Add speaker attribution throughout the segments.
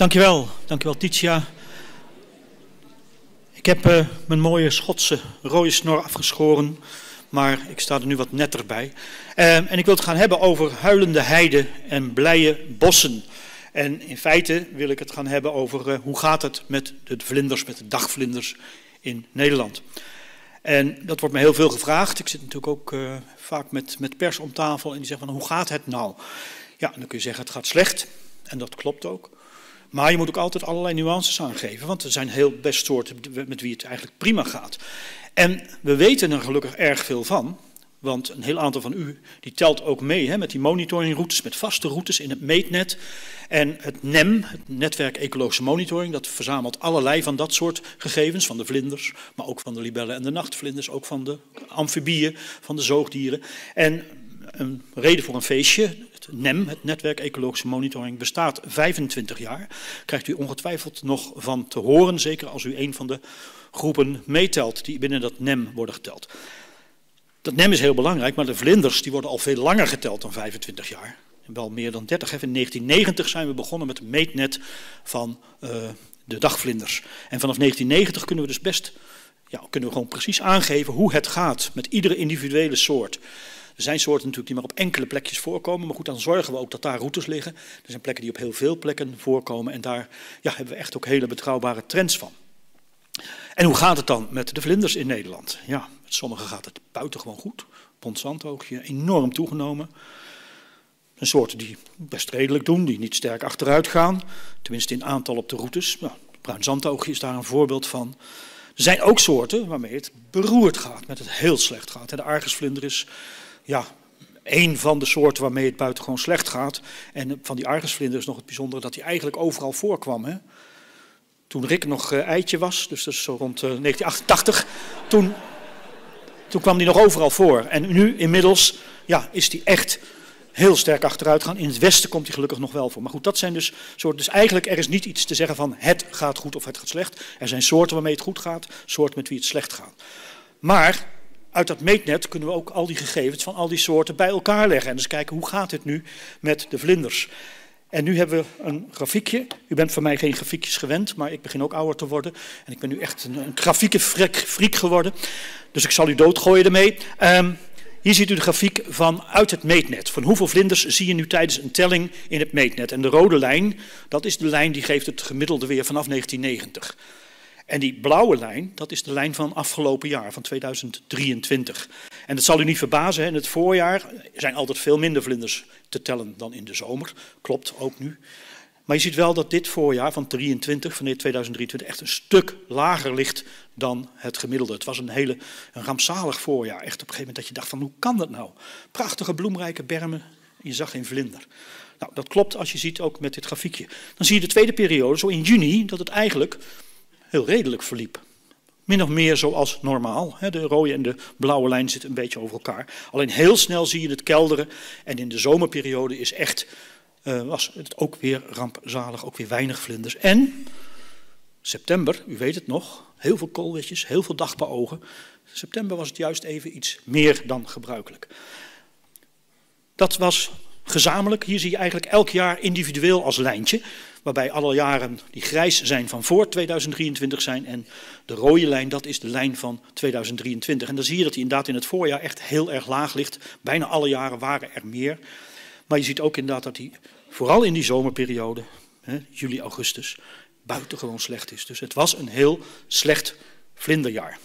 Speaker 1: Dankjewel Titia. Ik heb mijn mooie Schotse rode snor afgeschoren, maar ik sta er nu wat netter bij. En ik wil het gaan hebben over huilende heiden en blije bossen. En in feite wil ik het gaan hebben over hoe gaat het met de vlinders, met de dagvlinders in Nederland. En dat wordt me heel veel gevraagd. Ik zit natuurlijk ook vaak met pers om tafel en die zeggen van hoe gaat het nou? Ja, dan kun je zeggen het gaat slecht en dat klopt ook. Maar je moet ook altijd allerlei nuances aangeven, want er zijn heel best soorten met wie het eigenlijk prima gaat. En we weten er gelukkig erg veel van, want een heel aantal van u die telt ook mee met die monitoringroutes, met vaste routes in het meetnet. En het NEM, het Netwerk Ecologische Monitoring, dat verzamelt allerlei van dat soort gegevens, van de vlinders, maar ook van de libellen en de nachtvlinders, ook van de amfibieën, van de zoogdieren. En een reden voor een feestje, het NEM, het Netwerk Ecologische Monitoring, bestaat 25 jaar. Krijgt u ongetwijfeld nog van te horen, zeker als u een van de groepen meetelt die binnen dat NEM worden geteld. Dat NEM is heel belangrijk, maar de vlinders die worden al veel langer geteld dan 25 jaar. Wel meer dan 30. In 1990 zijn we begonnen met het meetnet van de dagvlinders. En vanaf 1990 kunnen we dus best, kunnen we gewoon precies aangeven hoe het gaat met iedere individuele soort. Er zijn soorten natuurlijk die maar op enkele plekjes voorkomen, maar goed, dan zorgen we ook dat daar routes liggen. Er zijn plekken die op heel veel plekken voorkomen en daar hebben we echt ook hele betrouwbare trends van. En hoe gaat het dan met de vlinders in Nederland? Ja, met sommigen gaat het buitengewoon goed. Pontzandhoogje enorm toegenomen. Een soorten die best redelijk doen, die niet sterk achteruit gaan. Tenminste in aantal op de routes. Nou, bruin zandhoogje is daar een voorbeeld van. Er zijn ook soorten waarmee het beroerd gaat, met het heel slecht gaat. De argusvlinder is één van de soorten waarmee het buitengewoon slecht gaat. En van die argusvlinder is nog het bijzondere dat hij eigenlijk overal voorkwam. Hè? Toen Rick nog eitje was, dus dat is zo rond 1988, toen kwam die nog overal voor. En nu inmiddels is die echt heel sterk achteruit gaan. In het westen komt hij gelukkig nog wel voor. Maar goed, dat zijn dus soorten. Dus eigenlijk er is niet iets te zeggen van het gaat goed of het gaat slecht. Er zijn soorten waarmee het goed gaat, soorten met wie het slecht gaat. Maar uit dat meetnet kunnen we ook al die gegevens van al die soorten bij elkaar leggen. En dus kijken hoe gaat het nu met de vlinders. En nu hebben we een grafiekje. U bent van mij geen grafiekjes gewend, maar ik begin ook ouder te worden. En ik ben nu echt een grafiekenfreak geworden. Dus ik zal u doodgooien ermee. Hier ziet u de grafiek vanuit het meetnet. Van hoeveel vlinders zie je nu tijdens een telling in het meetnet. En de rode lijn, dat is de lijn die geeft het gemiddelde weer vanaf 1990. En die blauwe lijn, dat is de lijn van afgelopen jaar, van 2023. En dat zal u niet verbazen, in het voorjaar zijn altijd veel minder vlinders te tellen dan in de zomer. Klopt, ook nu. Maar je ziet wel dat dit voorjaar van 2023 echt een stuk lager ligt dan het gemiddelde. Het was een rampzalig voorjaar. Echt op een gegeven moment dat je dacht van hoe kan dat nou? Prachtige bloemrijke bermen, je zag geen vlinder. Nou, dat klopt als je ziet ook met dit grafiekje. Dan zie je de tweede periode, zo in juni, dat het eigenlijk heel redelijk verliep. Min of meer zoals normaal. De rode en de blauwe lijn zitten een beetje over elkaar. Alleen heel snel zie je het kelderen. En in de zomerperiode is echt, was het ook weer rampzalig, ook weer weinig vlinders. En september, u weet het nog, heel veel koolwitjes, heel veel dagpaogen. September was het juist even iets meer dan gebruikelijk. Dat was gezamenlijk. Hier zie je eigenlijk elk jaar individueel als lijntje. Waarbij alle jaren die grijs zijn van voor 2023 zijn. En de rode lijn, dat is de lijn van 2023. En dan zie je dat die inderdaad in het voorjaar echt heel erg laag ligt. Bijna alle jaren waren er meer. Maar je ziet ook inderdaad dat die, vooral in die zomerperiode, juli, augustus, buitengewoon slecht is. Dus het was een heel slecht vlinderjaar.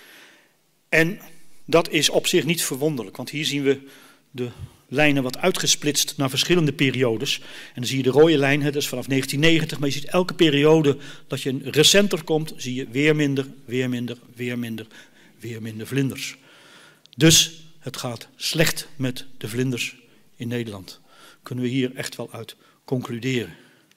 Speaker 1: En dat is op zich niet verwonderlijk. Want hier zien we de lijnen wat uitgesplitst naar verschillende periodes. En dan zie je de rode lijn, dat is vanaf 1990, maar je ziet elke periode dat je recenter komt, zie je weer minder, weer minder, weer minder, weer minder vlinders. Dus het gaat slecht met de vlinders in Nederland. Kunnen we hier echt wel uit concluderen.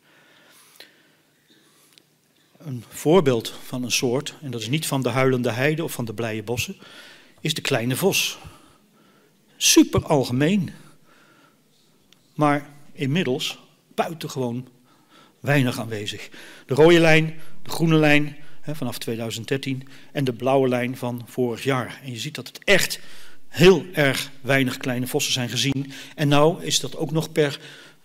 Speaker 1: Een voorbeeld van een soort, en dat is niet van de huilende heide of van de blije bossen, is de kleine vos. Super algemeen. Maar inmiddels buitengewoon weinig aanwezig. De rode lijn, de groene lijn vanaf 2013 en de blauwe lijn van vorig jaar. En je ziet dat het echt heel erg weinig kleine vossen zijn gezien. En nou is dat ook nog per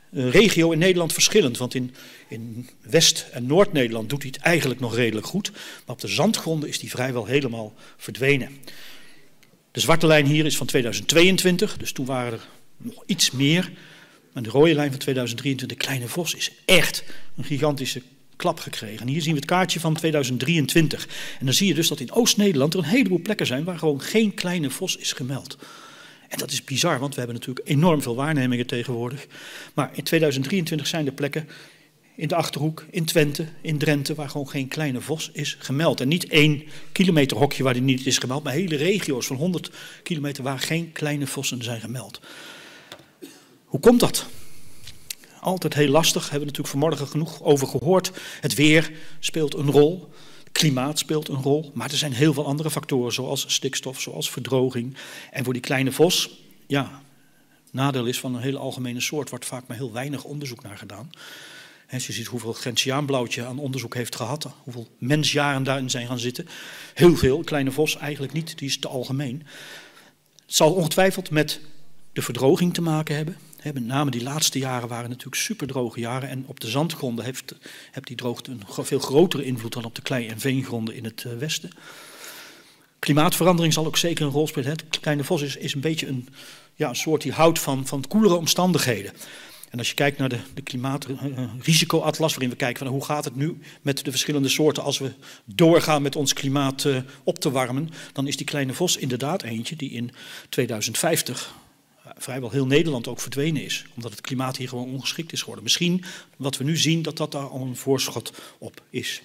Speaker 1: regio in Nederland verschillend. Want in West- en Noord-Nederland doet hij het eigenlijk nog redelijk goed. Maar op de zandgronden is die vrijwel helemaal verdwenen. De zwarte lijn hier is van 2022, dus toen waren er nog iets meer. Maar de rode lijn van 2023, de kleine vos, is echt een gigantische klap gekregen. En hier zien we het kaartje van 2023. En dan zie je dus dat in Oost-Nederland er een heleboel plekken zijn waar gewoon geen kleine vos is gemeld. En dat is bizar, want we hebben natuurlijk enorm veel waarnemingen tegenwoordig. Maar in 2023 zijn er plekken in de Achterhoek, in Twente, in Drenthe, waar gewoon geen kleine vos is gemeld. En niet 1 kilometer hokje waar die niet is gemeld, maar hele regio's van 100 kilometer waar geen kleine vossen zijn gemeld. Hoe komt dat? Altijd heel lastig, hebben we natuurlijk vanmorgen genoeg over gehoord. Het weer speelt een rol, het klimaat speelt een rol, maar er zijn heel veel andere factoren, zoals stikstof, zoals verdroging. En voor die kleine vos, ja, nadeel is van een hele algemene soort, wordt vaak maar heel weinig onderzoek naar gedaan. Als je ziet hoeveel gentiaanblauwtje aan onderzoek heeft gehad, hoeveel mensjaren daarin zijn gaan zitten. Heel veel, kleine vos eigenlijk niet, die is te algemeen. Het zal ongetwijfeld met de verdroging te maken hebben. Met name die laatste jaren waren natuurlijk superdroge jaren. En op de zandgronden heeft die droogte een veel grotere invloed dan op de klei- en veengronden in het westen. Klimaatverandering zal ook zeker een rol spelen. De kleine vos is een beetje een soort die houdt van koelere omstandigheden. En als je kijkt naar de klimaatrisicoatlas, waarin we kijken van hoe gaat het nu met de verschillende soorten als we doorgaan met ons klimaat op te warmen, dan is die kleine vos inderdaad eentje die in 2050 vrijwel heel Nederland ook verdwenen is. Omdat het klimaat hier gewoon ongeschikt is geworden. Misschien wat we nu zien dat daar al een voorschot op is.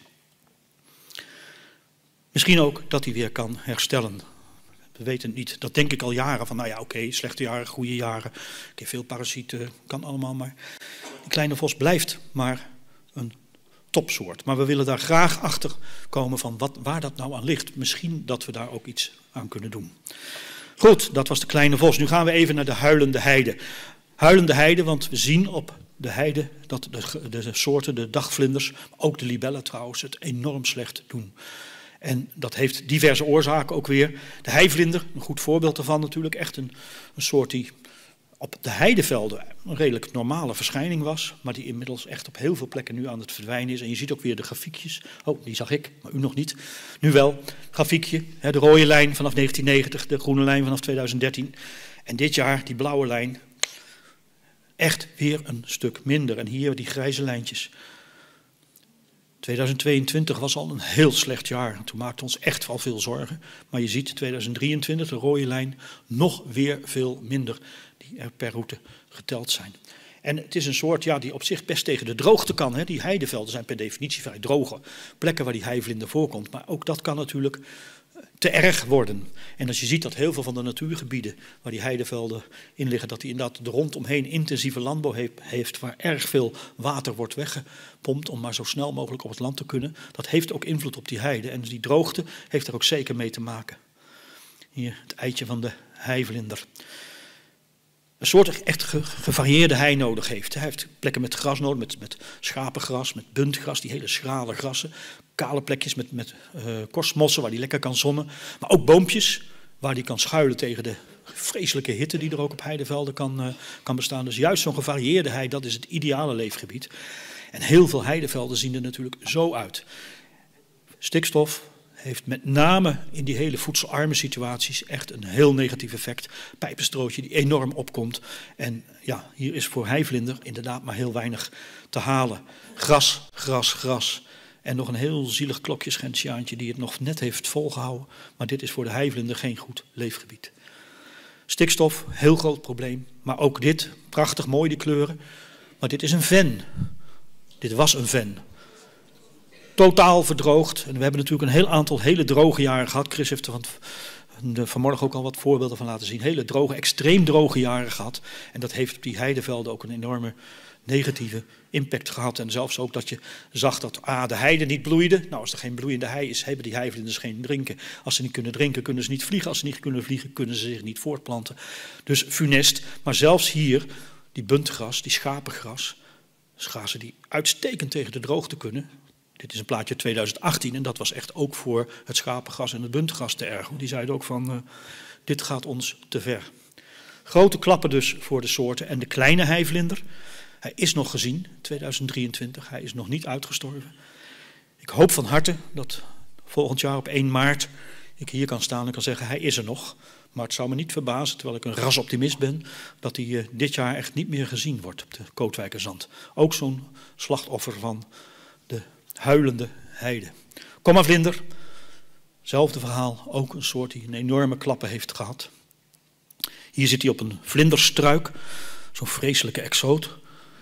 Speaker 1: Misschien ook dat hij weer kan herstellen. We weten het niet. Dat denk ik al jaren. Van oké, slechte jaren, goede jaren. Veel parasieten, kan allemaal. Maar die kleine vos blijft maar een topsoort. Maar we willen daar graag achter komen van waar dat nou aan ligt. Misschien dat we daar ook iets aan kunnen doen. Goed, dat was de kleine vos. Nu gaan we even naar de huilende heide. Huilende heide, want we zien op de heide dat de soorten, de dagvlinders, maar ook de libellen trouwens, het enorm slecht doen. En dat heeft diverse oorzaken ook weer. De heivlinder, een goed voorbeeld daarvan natuurlijk, echt een soort die op de heidevelden een redelijk normale verschijning was, maar die inmiddels echt op heel veel plekken nu aan het verdwijnen is. En je ziet ook weer de grafiekjes. Oh, die zag ik, maar u nog niet. Nu wel, grafiekje, de rode lijn vanaf 1990, de groene lijn vanaf 2013. En dit jaar die blauwe lijn, echt weer een stuk minder. En hier die grijze lijntjes. 2022 was al een heel slecht jaar. Toen maakten we ons echt wel veel zorgen. Maar je ziet 2023, de rode lijn, nog weer veel minder die er per route geteld zijn. En het is een soort die op zich best tegen de droogte kan. Die heidevelden zijn per definitie vrij droge plekken waar die heivlinder voorkomt. Maar ook dat kan natuurlijk te erg worden. En als je ziet dat heel veel van de natuurgebieden waar die heidevelden in liggen, dat die inderdaad er rondomheen intensieve landbouw heeft waar erg veel water wordt weggepompt om maar zo snel mogelijk op het land te kunnen. Dat heeft ook invloed op die heide. En die droogte heeft er ook zeker mee te maken. Hier het eitje van de heivlinder. Een soort echt gevarieerde hei nodig heeft. Hij heeft plekken met gras nodig, met schapengras, met buntgras, die hele schrale grassen. Kale plekjes met korstmossen waar hij lekker kan zonnen. Maar ook boompjes waar hij kan schuilen tegen de vreselijke hitte die er ook op heidevelden kan bestaan. Dus juist zo'n gevarieerde hei, dat is het ideale leefgebied. En heel veel heidevelden zien er natuurlijk zo uit. Stikstof heeft met name in die hele voedselarme situaties echt een heel negatief effect. Pijpenstrootje die enorm opkomt. En hier is voor heivlinder inderdaad maar heel weinig te halen. Gras, gras, gras. En nog een heel zielig klokjesgentiaantje die het nog net heeft volgehouden. Maar dit is voor de heivlinder geen goed leefgebied. Stikstof, heel groot probleem. Maar ook dit, prachtig mooi die kleuren. Maar dit is een ven. Dit was een ven. Totaal verdroogd. En we hebben natuurlijk een heel aantal hele droge jaren gehad. Chris heeft er vanmorgen ook al wat voorbeelden van laten zien. Hele droge, extreem droge jaren gehad. En dat heeft op die heidevelden ook een enorme negatieve impact gehad. En zelfs ook dat je zag dat de heide niet bloeide. Nou, als er geen bloeiende hei is, hebben die heivlinders geen drinken. Als ze niet kunnen drinken, kunnen ze niet vliegen. Als ze niet kunnen vliegen, kunnen ze zich niet voortplanten. Dus funest. Maar zelfs hier, die buntgras, die schapengras, schazen die uitstekend tegen de droogte kunnen. Dit is een plaatje 2018 en dat was echt ook voor het schapengras en het buntgras te erg. Die zeiden ook van, dit gaat ons te ver. Grote klappen dus voor de soorten en de kleine heivlinder. Hij is nog gezien, 2023, hij is nog niet uitgestorven. Ik hoop van harte dat volgend jaar op 1 maart ik hier kan staan en kan zeggen, hij is er nog. Maar het zou me niet verbazen, terwijl ik een rasoptimist ben, dat hij dit jaar echt niet meer gezien wordt op de Kootwijkerzand. Ook zo'n slachtoffer van de huilende heide. Komavlinder, hetzelfde verhaal, ook een soort die een enorme klappen heeft gehad. Hier zit hij op een vlinderstruik, zo'n vreselijke exoot.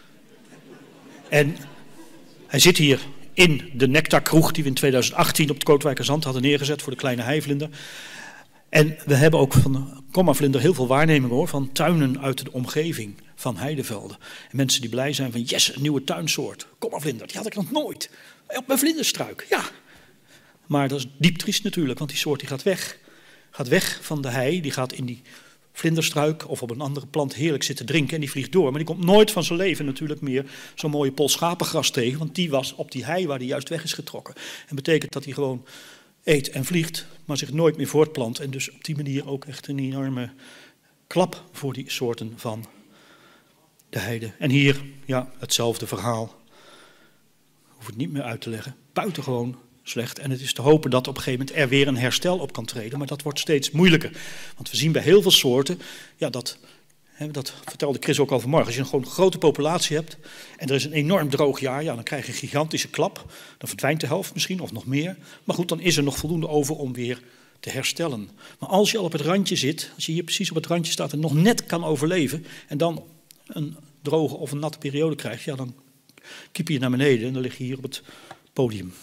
Speaker 1: En hij zit hier in de nectarkroeg die we in 2018 op de Kootwijkerzand hadden neergezet voor de kleine heivlinder. En we hebben ook van komavlinder heel veel waarnemingen hoor, van tuinen uit de omgeving van heidevelden. En mensen die blij zijn van yes, een nieuwe tuinsoort. Komavlinder, die had ik nog nooit. Op mijn vlinderstruik, ja. Maar dat is diep triest natuurlijk, want die soort die gaat weg. Gaat weg van de hei, die gaat in die vlinderstruik of op een andere plant heerlijk zitten drinken en die vliegt door. Maar die komt nooit van zijn leven natuurlijk meer zo'n mooie pol schapengras tegen, want die was op die hei waar die juist weg is getrokken. En betekent dat hij gewoon eet en vliegt, maar zich nooit meer voortplant. En dus op die manier ook echt een enorme klap voor die soorten van de heide. En hier, ja, hetzelfde verhaal. Hoef het niet meer uit te leggen. Buitengewoon slecht. En het is te hopen dat op een gegeven moment er weer een herstel op kan treden. Maar dat wordt steeds moeilijker. Want we zien bij heel veel soorten, ja, dat vertelde Chris ook al vanmorgen. Als je gewoon een grote populatie hebt en er is een enorm droog jaar, ja, dan krijg je een gigantische klap. Dan verdwijnt de helft misschien of nog meer. Maar goed, dan is er nog voldoende over om weer te herstellen. Maar als je al op het randje zit, als je hier precies op het randje staat en nog net kan overleven en dan een droge of een natte periode krijgt, ja, dan kiep je naar beneden en dan lig je hier op het podium.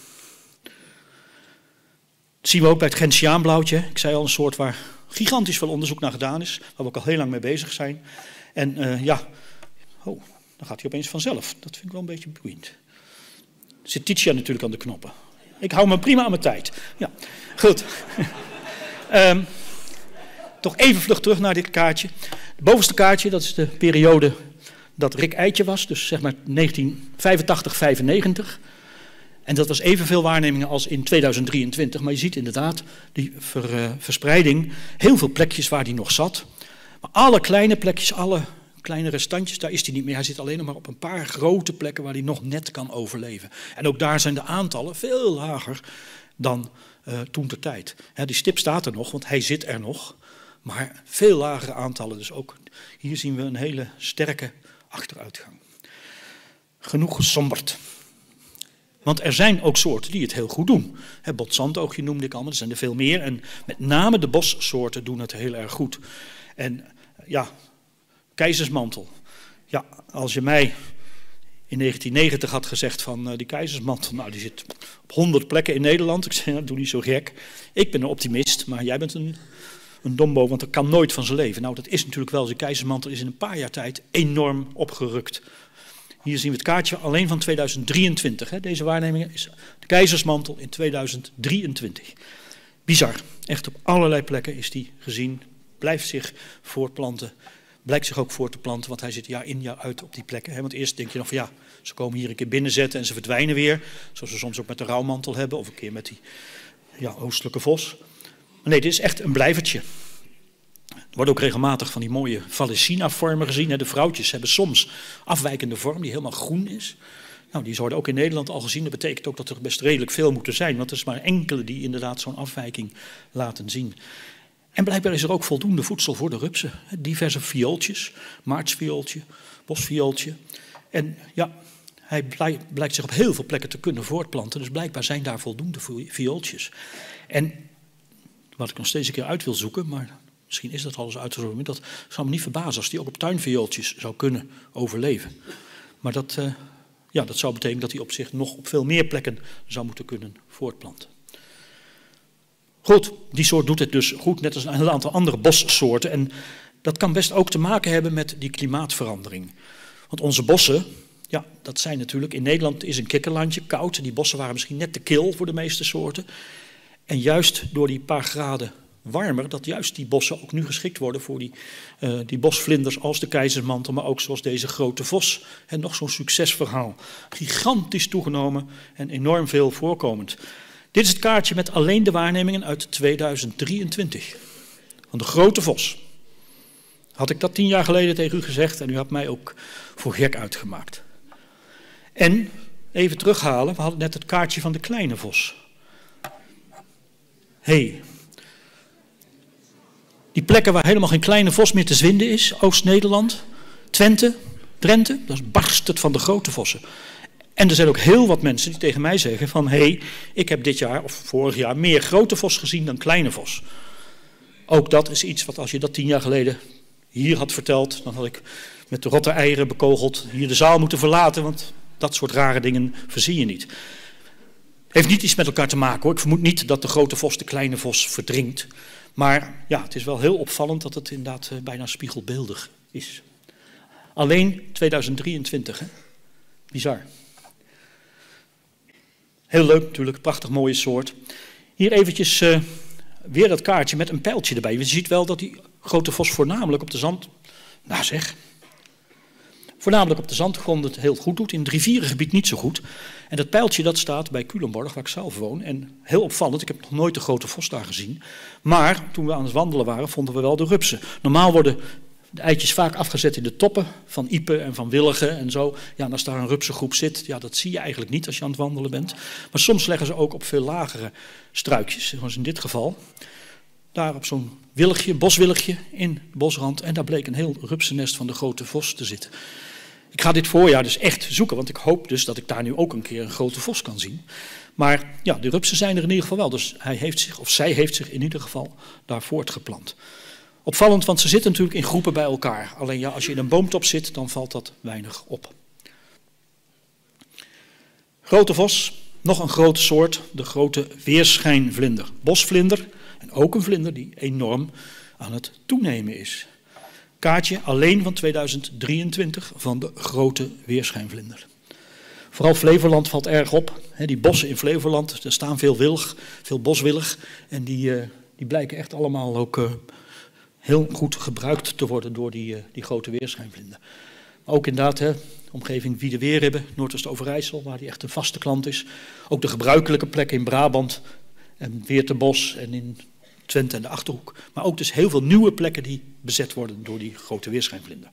Speaker 1: Dat zien we ook bij het Gentiaanblauwtje. Ik zei al, een soort waar gigantisch veel onderzoek naar gedaan is, waar we ook al heel lang mee bezig zijn. En dan gaat hij opeens vanzelf. Dat vind ik wel een beetje boeiend. Zit Titia natuurlijk aan de knoppen. Ik hou me prima aan mijn tijd. Ja, goed. Toch even vlug terug naar dit kaartje. Het bovenste kaartje, dat is de periode dat Rick Eitje was, dus zeg maar 1985, 95. En dat was evenveel waarnemingen als in 2023. Maar je ziet inderdaad die verspreiding, heel veel plekjes waar hij nog zat. Maar alle kleine plekjes, alle kleine restantjes, daar is hij niet meer. Hij zit alleen nog maar op een paar grote plekken waar hij nog net kan overleven. En ook daar zijn de aantallen veel lager dan toen ter tijd. Die stip staat er nog, want hij zit er nog. Maar veel lagere aantallen. Dus ook hier zien we een hele sterke achteruitgang. Genoeg gesomberd. Want er zijn ook soorten die het heel goed doen. Botzandoogje noemde ik al, maar er zijn er veel meer. En met name de bossoorten doen het heel erg goed. En ja, keizersmantel. Ja, als je mij in 1990 had gezegd van die keizersmantel, nou die zit op 100 plekken in Nederland. Ik zei, nou, doe niet zo gek. Ik ben een optimist, maar jij bent een dombo, want dat kan nooit van zijn leven. Nou, dat is natuurlijk wel, de keizersmantel is in een paar jaar tijd enorm opgerukt. Hier zien we het kaartje alleen van 2023. Deze waarneming is de keizersmantel in 2023. Bizar. Echt op allerlei plekken is die gezien. Blijft zich voortplanten. Blijkt zich ook voor te planten, want hij zit jaar in jaar uit op die plekken. Want eerst denk je nog van ja, ze komen hier een keer binnenzetten en ze verdwijnen weer. Zoals we soms ook met de rouwmantel hebben of een keer met die oostelijke vos. Maar nee, dit is echt een blijvertje. Er wordt ook regelmatig van die mooie Vallecina-vormen gezien. De vrouwtjes hebben soms afwijkende vorm die helemaal groen is. Nou, die worden ook in Nederland al gezien. Dat betekent ook dat er best redelijk veel moeten zijn. Want er is maar enkele die inderdaad zo'n afwijking laten zien. En blijkbaar is er ook voldoende voedsel voor de rupsen. Diverse viooltjes, maartsviooltje, bosviooltje. En ja, hij blijkt zich op heel veel plekken te kunnen voortplanten. Dus blijkbaar zijn daar voldoende viooltjes. En wat ik nog steeds een keer uit wil zoeken, maar misschien is dat al eens uitgezocht. Dat zou me niet verbazen als die ook op tuinviooltjes zou kunnen overleven. Maar dat zou betekenen dat hij op zich nog op veel meer plekken zou moeten kunnen voortplanten. Goed, die soort doet het dus goed, net als een heel aantal andere bossoorten. En dat kan best ook te maken hebben met die klimaatverandering. Want onze bossen, ja, dat zijn natuurlijk, in Nederland is een kikkerlandje, koud. Die bossen waren misschien net te kil voor de meeste soorten. En juist door die paar graden warmer, dat juist die bossen ook nu geschikt worden voor die bosvlinders als de keizersmantel, maar ook zoals deze grote vos. En nog zo'n succesverhaal. Gigantisch toegenomen en enorm veel voorkomend. Dit is het kaartje met alleen de waarnemingen uit 2023. Van de grote vos. Had ik dat 10 jaar geleden tegen u gezegd en u had mij ook voor gek uitgemaakt. En, even terughalen, we hadden net het kaartje van de kleine vos. Die plekken waar helemaal geen kleine vos meer te vinden is, Oost-Nederland, Twente, Drenthe, dat is barst het van de grote vossen. En er zijn ook heel wat mensen die tegen mij zeggen van, ik heb dit jaar of vorig jaar meer grote vos gezien dan kleine vos. Ook dat is iets wat als je dat 10 jaar geleden hier had verteld, dan had ik met de rotte eieren bekogeld hier de zaal moeten verlaten, want dat soort rare dingen verzin je niet. Heeft niet iets met elkaar te maken hoor. Ik vermoed niet dat de grote vos de kleine vos verdringt. Maar ja, het is wel heel opvallend dat het inderdaad bijna spiegelbeeldig is. Alleen 2023, hè? Bizar. Heel leuk natuurlijk, prachtig mooie soort. Hier eventjes weer dat kaartje met een pijltje erbij. Je ziet wel dat die grote vos voornamelijk op de zand... Voornamelijk op de zandgrond het heel goed doet, in het rivierengebied niet zo goed. En dat pijltje dat staat bij Culemborg, waar ik zelf woon. En heel opvallend, ik heb nog nooit de grote vos daar gezien. Maar toen we aan het wandelen waren, vonden we wel de rupsen. Normaal worden de eitjes vaak afgezet in de toppen van iepen en van willigen en zo. Ja, en als daar een rupsengroep zit, ja, dat zie je eigenlijk niet als je aan het wandelen bent. Maar soms leggen ze ook op veel lagere struikjes, zoals in dit geval. Daar op zo'n willigje, boswilligje in de bosrand. En daar bleek een heel rupsennest van de grote vos te zitten. Ik ga dit voorjaar dus echt zoeken, want ik hoop dus dat ik daar nu ook een keer een grote vos kan zien. Maar ja, de rupsen zijn er in ieder geval wel, dus zij heeft zich in ieder geval daar voortgeplant. Opvallend, want ze zitten natuurlijk in groepen bij elkaar. Alleen ja, als je in een boomtop zit, dan valt dat weinig op. Grote vos, nog een grote soort, de grote weerschijnvlinder. Bosvlinder, en ook een vlinder die enorm aan het toenemen is. Kaartje alleen van 2023 van de grote weerschijnvlinder. Vooral Flevoland valt erg op. Die bossen in Flevoland, er staan veel wilg, veel boswillig. En die blijken echt allemaal ook heel goed gebruikt te worden door die grote weerschijnvlinder. Maar ook inderdaad, omgeving Wiedeweerribbe, Noordoost-Overijssel, waar die echt een vaste klant is. Ook de gebruikelijke plekken in Brabant en Weertebos en in Twente en de Achterhoek. Maar ook dus heel veel nieuwe plekken die bezet worden door die grote weerschijnvlinder.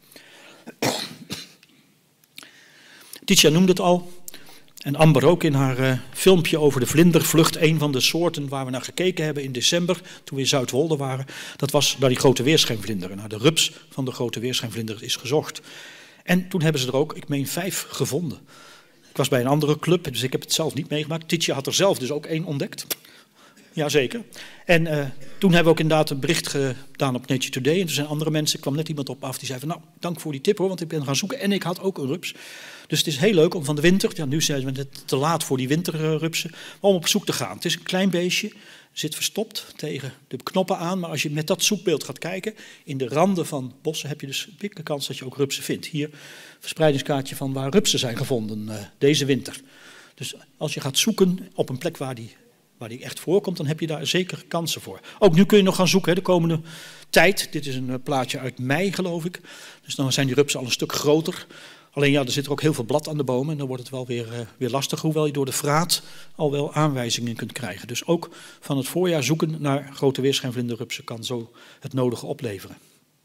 Speaker 1: Titia noemde het al. En Amber ook in haar filmpje over de vlindervlucht. Een van de soorten waar we naar gekeken hebben in december, toen we in Zuidwolde waren. Dat was naar die grote weerschijnvlinder. En naar de rups van de grote weerschijnvlinder is gezocht. En toen hebben ze er ook, ik meen 5 gevonden. Ik was bij een andere club, dus ik heb het zelf niet meegemaakt. Titia had er zelf dus ook 1 ontdekt. Jazeker. En toen hebben we ook inderdaad een bericht gedaan op Nature Today. En toen zijn andere mensen, kwam net iemand op af die zei van, nou, dank voor die tip hoor, want ik ben gaan zoeken en ik had ook een rups. Dus het is heel leuk om van de winter, ja nu zijn we net te laat voor die winterrupsen, om op zoek te gaan. Het is een klein beestje, zit verstopt tegen de knoppen aan, maar als je met dat zoekbeeld gaat kijken, in de randen van bossen heb je dus een dikke kans dat je ook rupsen vindt. Hier verspreidingskaartje van waar rupsen zijn gevonden deze winter. Dus als je gaat zoeken op een plek waar die echt voorkomt, dan heb je daar zeker kansen voor. Ook nu kun je nog gaan zoeken, de komende tijd. Dit is een plaatje uit mei, geloof ik. Dus dan zijn die rupsen al een stuk groter. Alleen ja, er zit er ook heel veel blad aan de bomen en dan wordt het wel weer lastig, hoewel je door de vraat al wel aanwijzingen kunt krijgen. Dus ook van het voorjaar zoeken naar grote weerschijnvlinderrupsen kan zo het nodige opleveren.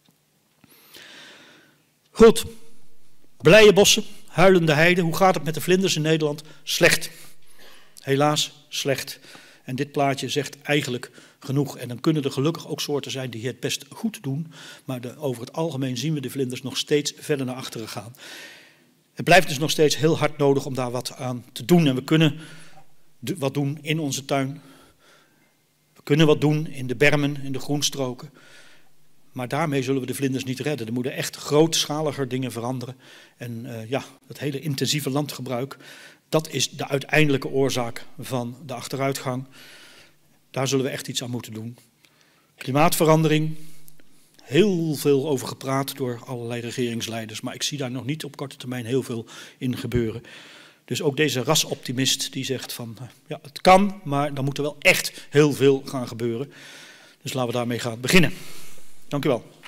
Speaker 1: Goed, blije bossen, huilende heide. Hoe gaat het met de vlinders in Nederland? Slecht. Helaas slecht. En dit plaatje zegt eigenlijk genoeg. En dan kunnen er gelukkig ook soorten zijn die het best goed doen. Maar over het algemeen zien we de vlinders nog steeds verder naar achteren gaan. Het blijft dus nog steeds heel hard nodig om daar wat aan te doen. En we kunnen wat doen in onze tuin. We kunnen wat doen in de bermen, in de groenstroken. Maar daarmee zullen we de vlinders niet redden. Er moeten echt grootschaliger dingen veranderen. En het hele intensieve landgebruik, dat is de uiteindelijke oorzaak van de achteruitgang. Daar zullen we echt iets aan moeten doen. Klimaatverandering, heel veel over gepraat door allerlei regeringsleiders, maar ik zie daar nog niet op korte termijn heel veel in gebeuren. Dus ook deze rasoptimist die zegt van, het kan, maar dan moet er wel echt heel veel gaan gebeuren. Dus laten we daarmee gaan beginnen. Dank u wel.